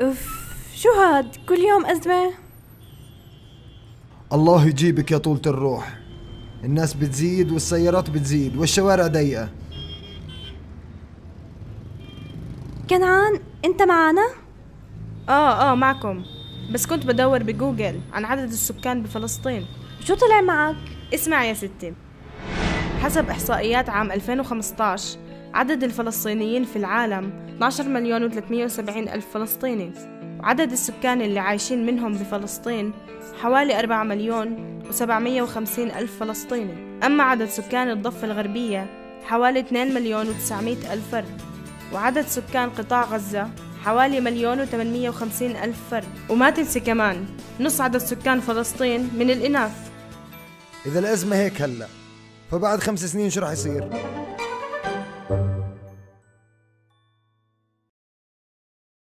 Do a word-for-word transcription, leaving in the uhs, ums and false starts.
اوف، شو هاد كل يوم أزمة؟ الله يجيبك يا طولة الروح. الناس بتزيد والسيارات بتزيد والشوارع ضيقة. كنعان انت معنا؟ اه اه معكم، بس كنت بدور بجوجل عن عدد السكان بفلسطين. شو طلع معك؟ اسمع يا ستي، حسب إحصائيات عام ألفين وخمسطعش عدد الفلسطينيين في العالم اثني عشر مليون وثلاثمئة وسبعين ألف فلسطيني، وعدد السكان اللي عايشين منهم بفلسطين حوالي أربعة مليون وسبعمئة وخمسين ألف فلسطيني. أما عدد سكان الضفة الغربية حوالي اثنين مليون وتسعمئة ألف فرد، وعدد سكان قطاع غزة حوالي مليون وثمانمئة وخمسين ألف فرد. وما تنسي كمان نص عدد سكان فلسطين من الإناث. إذا الأزمة هيك هلأ، فبعد خمس سنين شو رح يصير؟